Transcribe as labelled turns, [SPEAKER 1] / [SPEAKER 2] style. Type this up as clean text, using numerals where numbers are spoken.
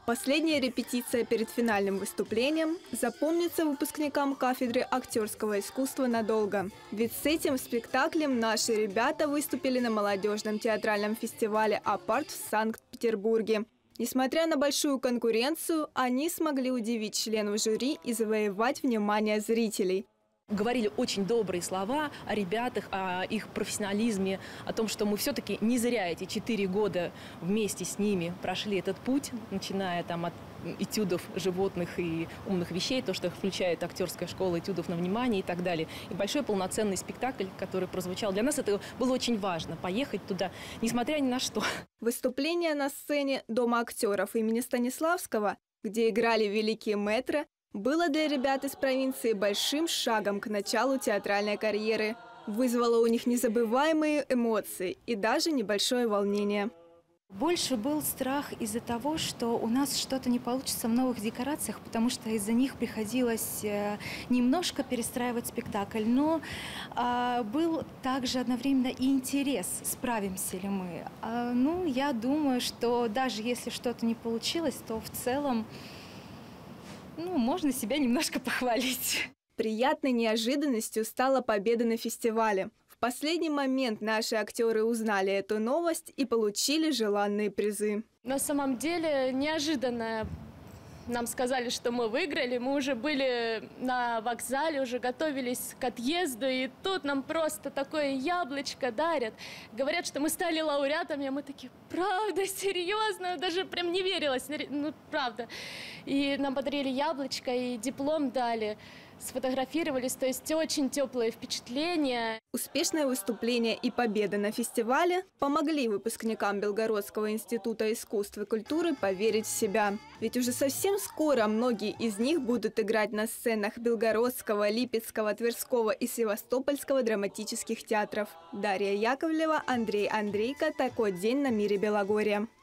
[SPEAKER 1] Последняя репетиция перед финальным выступлением запомнится выпускникам кафедры актерского искусства надолго. Ведь с этим спектаклем наши ребята выступили на молодежном театральном фестивале «Апарт» в Санкт-Петербурге. Несмотря на большую конкуренцию, они смогли удивить членов жюри и завоевать внимание зрителей.
[SPEAKER 2] Говорили очень добрые слова о ребятах, о их профессионализме, о том, что мы все-таки не зря эти 4 года вместе с ними прошли этот путь, начиная там от этюдов животных и умных вещей, то, что включает актерская школа этюдов на внимание и так далее. И большой полноценный спектакль, который прозвучал. Для нас это было очень важно, поехать туда, несмотря ни на что.
[SPEAKER 1] Выступление на сцене Дома актеров имени Станиславского, где играли великие мэтры, было для ребят из провинции большим шагом к началу театральной карьеры. Вызвало у них незабываемые эмоции и даже небольшое волнение.
[SPEAKER 3] Больше был страх из-за того, что у нас что-то не получится в новых декорациях, потому что из-за них приходилось немножко перестраивать спектакль. Но был также одновременно и интерес, справимся ли мы. Я думаю, что даже если что-то не получилось, то в целом можно себя немножко похвалить.
[SPEAKER 1] Приятной неожиданностью стала победа на фестивале. В последний момент наши актеры узнали эту новость и получили желанные призы.
[SPEAKER 4] На самом деле неожиданно нам сказали, что мы выиграли. Мы уже были на вокзале, уже готовились к отъезду, и тут нам просто такое яблочко дарят. Говорят, что мы стали лауреатами, а мы такие: правда, серьезно? Даже прям не верилось, правда. И нам подарили яблочко и диплом дали. Сфотографировались, то есть очень теплые впечатления.
[SPEAKER 1] Успешное выступление и победа на фестивале помогли выпускникам Белгородского института искусств и культуры поверить в себя. Ведь уже совсем скоро многие из них будут играть на сценах Белгородского, Липецкого, Тверского и Севастопольского драматических театров. Дарья Яковлева, Андрей Андрейко. Такой день на Мире Белогорья.